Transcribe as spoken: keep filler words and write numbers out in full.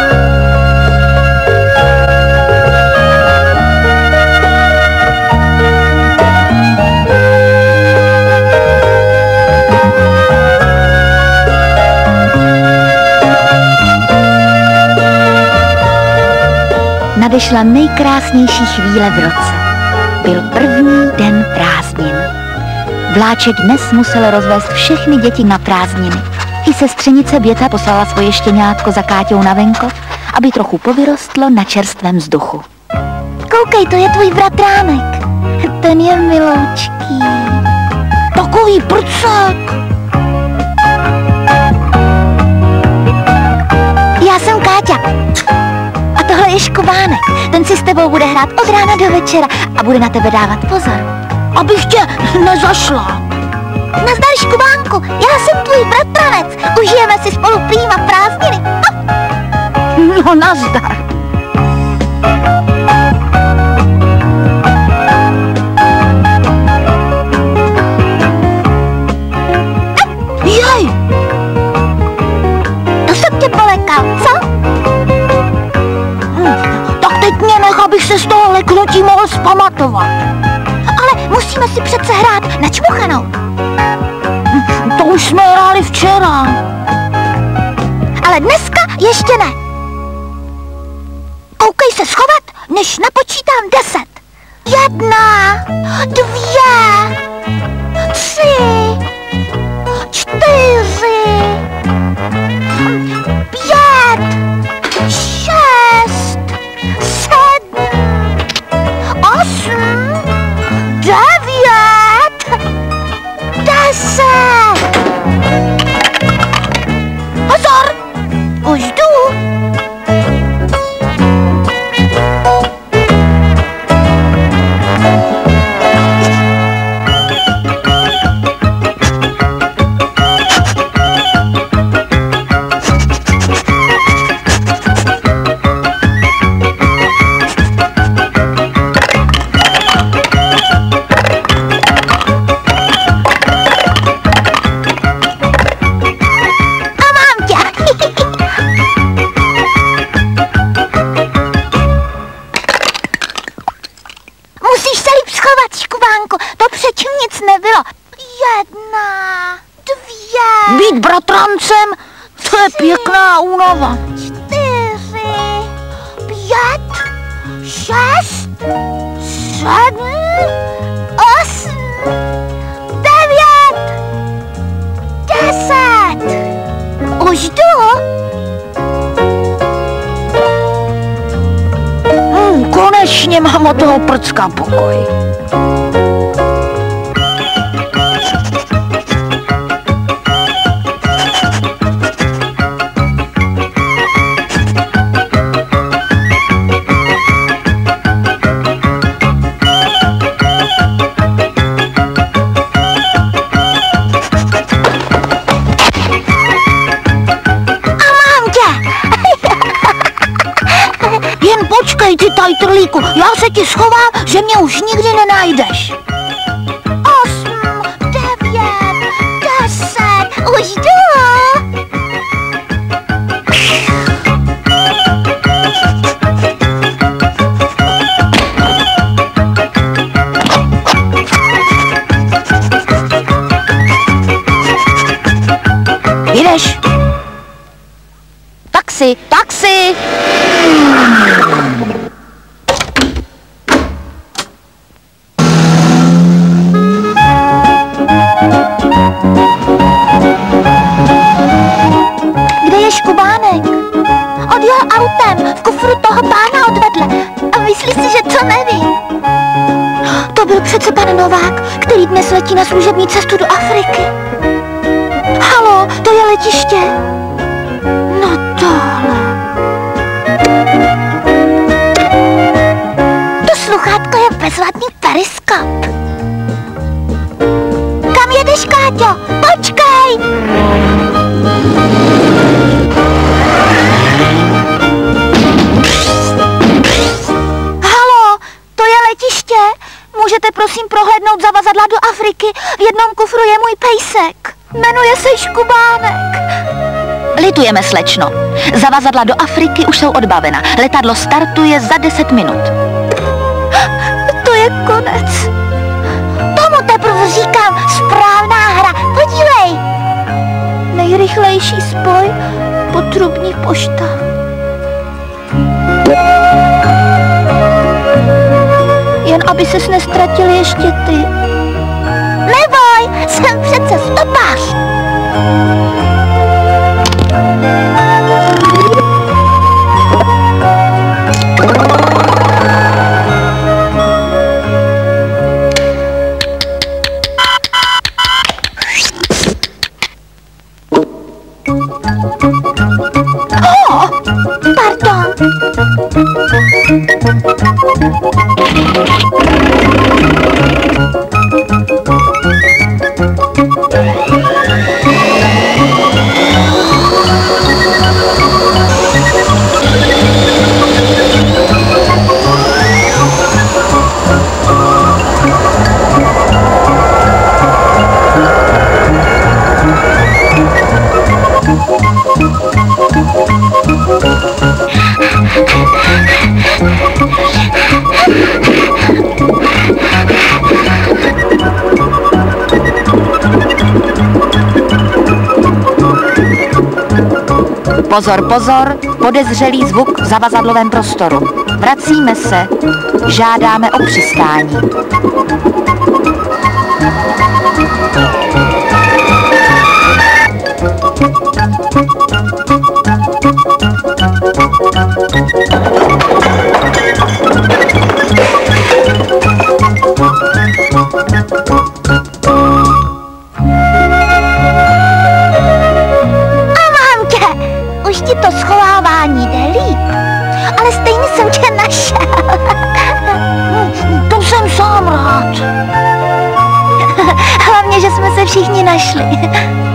Nadešla nejkrásnější chvíle v roce. Byl první den prázdnin. Vláček dnes musel rozvést všechny děti na prázdniny. I sestřenice Běta poslala svoje štěňátko za Káťou na venkov, aby trochu povyrostlo na čerstvém vzduchu. Koukej, to je tvůj bratránek. Ten je miloučký. Takový prcek. Já jsem Káťa. A tohle je Škubánek. Ten si s tebou bude hrát od rána do večera a bude na tebe dávat pozor. Abych tě nezašla. Nazdar, Škubánku, já jsem tvůj bratranec. Užijeme si spolu prýma prázdniny. No, nazdar. Jej! To jsem tě polekal, co? Tak teď mě nech, abych se z toho leknutí mohl zpamatovat. Ale musíme si přece hrát na čmuchanou. To už jsme hráli včera. Ale dneska ještě ne. Koukej se schovat, než napočítám deset. Jedna, dvě, tři, čtyři, pět, šest, sedm, osm, devět, deset. Pozor, už jdu. Být bratrancem, to je pěkná únava. Čtyři, pět, šest, sedm, osm, devět, deset. Už jdu. Hmm, konečně mám od toho prcka pokoj. Počkej, ty tajtrlíku, já se ti schovám, že mě už nikdy nenajdeš. Osm, devět, deset, už jdu. Jdeš? Taxi, taxi! Kde je Škubánek? Odjel autem, v kufru toho pána odvedle. A myslí si, že to nevím. To byl přece pan Novák, který dnes letí na služební cestu do Afriky. Haló, to je letiště. No tohle. To sluchátko je bezvadný periskop. Kam jedeš, Káťo? Počkej! Haló, to je letiště. Můžete prosím prohlédnout zavazadla do Afriky? V jednom kufru je můj pejsek. Jmenuje se Škubánek. Litujeme, slečno. Zavazadla do Afriky už jsou odbavena. Letadlo startuje za deset minut. To je konec. Tomu teprve říkám správná hra. Podívej. Nejrychlejší spoj potrubní pošta. Jen aby ses nestratil ještě ty. Neboj, jsem přece stopář. Oh, pardon. Pozor, pozor, podezřelý zvuk v zavazadlovém prostoru. Vracíme se, žádáme o přistání. To schovávání jde líp, ale stejně jsem tě našel. To jsem sám rád. Hlavně, že jsme se všichni našli.